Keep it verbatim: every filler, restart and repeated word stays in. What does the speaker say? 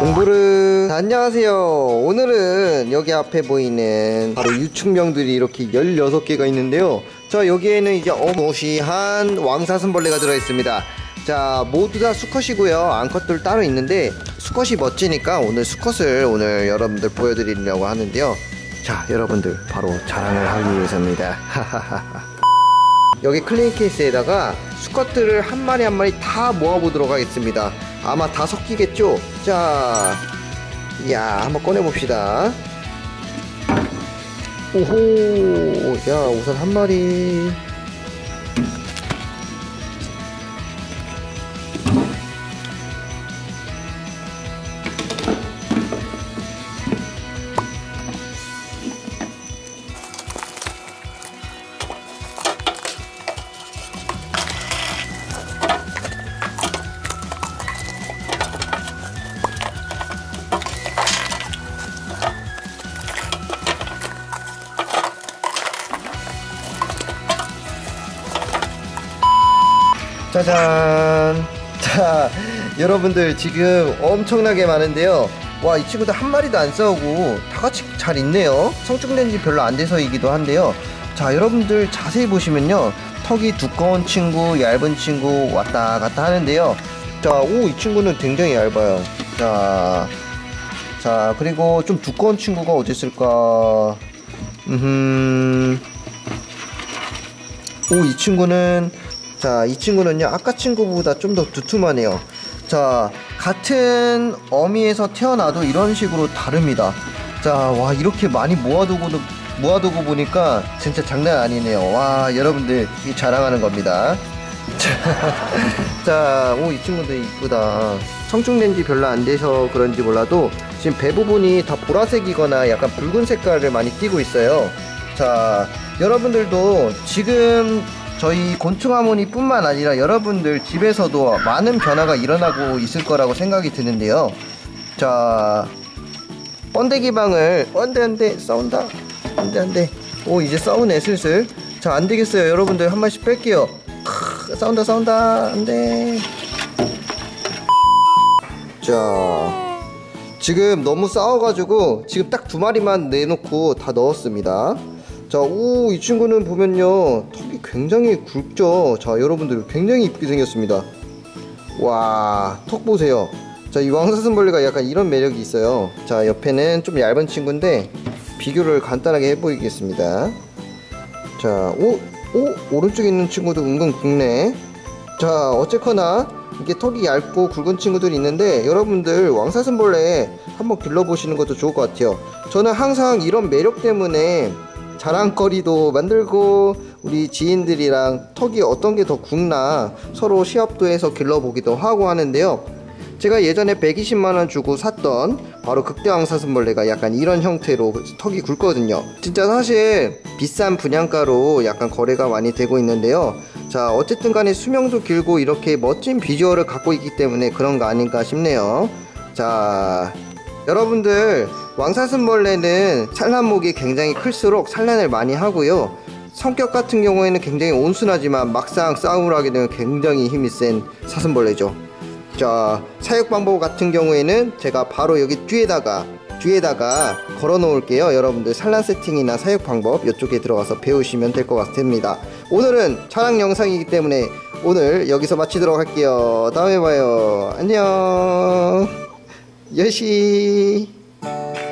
공부를 안녕하세요. 오늘은 여기 앞에 보이는 바로 유충명들이 이렇게 열여섯 개가 있는데요. 자, 여기에는 이제 어마무시한 왕사슴벌레가 들어있습니다. 자, 모두 다 수컷이고요. 암컷들 따로 있는데 수컷이 멋지니까 오늘 수컷을 오늘 여러분들 보여드리려고 하는데요. 자, 여러분들 바로 자랑을 하기 위해서입니다. 여기 클린 케이스에다가 수컷들을 한 마리 한 마리 다 모아보도록 하겠습니다. 아마 다 섞이겠죠? 자, 이야, 한번 꺼내봅시다. 오호, 야, 우선 한 마리. 짜잔. 자, 여러분들 지금 엄청나게 많은데요. 와, 이 친구들 한 마리도 안 싸우고 다같이 잘 있네요. 성충된 지 별로 안 돼서이기도 한데요. 자, 여러분들 자세히 보시면요, 턱이 두꺼운 친구, 얇은 친구 왔다 갔다 하는데요. 자, 오, 이 친구는 굉장히 얇아요. 자, 자, 그리고 좀 두꺼운 친구가 어디 있을까? 음, 오, 이 친구는, 자, 이 친구는요, 아까 친구보다 좀 더 두툼하네요. 자, 같은 어미에서 태어나도 이런 식으로 다릅니다. 자, 와, 이렇게 많이 모아두고, 모아두고 보니까 진짜 장난 아니네요. 와, 여러분들, 이 자랑하는 겁니다. 자, 오, 이 친구도 이쁘다. 성충된 지 별로 안 돼서 그런지 몰라도 지금 배 부분이 다 보라색이거나 약간 붉은 색깔을 많이 띠고 있어요. 자, 여러분들도 지금 저희 곤충하모니 뿐만 아니라 여러분들 집에서도 많은 변화가 일어나고 있을 거라고 생각이 드는데요. 자, 번데기방을, 안돼 안돼, 싸운다, 안돼 안돼. 오, 이제 싸우네 슬슬. 자, 안되겠어요. 여러분들 한 마리씩 뺄게요. 크, 싸운다 싸운다, 안돼. 자, 지금 너무 싸워가지고 지금 딱 두 마리만 내놓고 다 넣었습니다. 자, 오, 이 친구는 보면요, 턱이 굉장히 굵죠. 자, 여러분들 굉장히 이쁘게 생겼습니다. 와, 턱 보세요. 자, 이 왕사슴벌레가 약간 이런 매력이 있어요. 자, 옆에는 좀 얇은 친구인데 비교를 간단하게 해보이겠습니다. 자, 오, 오, 오른쪽에 있는 친구도 은근 굵네. 자, 어쨌거나 이게 턱이 얇고 굵은 친구들이 있는데 여러분들 왕사슴벌레 한번 길러보시는 것도 좋을 것 같아요. 저는 항상 이런 매력 때문에 자랑거리도 만들고 우리 지인들이랑 턱이 어떤 게 더 굵나 서로 시합도 해서 길러보기도 하고 하는데요. 제가 예전에 백이십만 원 주고 샀던 바로 극대왕사슴벌레가 약간 이런 형태로 턱이 굵거든요. 진짜 사실 비싼 분양가로 약간 거래가 많이 되고 있는데요. 자, 어쨌든 간에 수명도 길고 이렇게 멋진 비주얼을 갖고 있기 때문에 그런 거 아닌가 싶네요. 자, 여러분들 왕사슴벌레는 산란목이 굉장히 클수록 산란을 많이 하고요. 성격 같은 경우에는 굉장히 온순하지만 막상 싸움을 하게 되면 굉장히 힘이 센 사슴벌레죠. 자, 사육 방법 같은 경우에는 제가 바로 여기 뒤에다가 뒤에다가 걸어 놓을게요. 여러분들 산란 세팅이나 사육 방법 이쪽에 들어가서 배우시면 될 것 같습니다. 오늘은 자랑 영상이기 때문에 오늘 여기서 마치도록 할게요. 다음에 봐요. 안녕. 여시.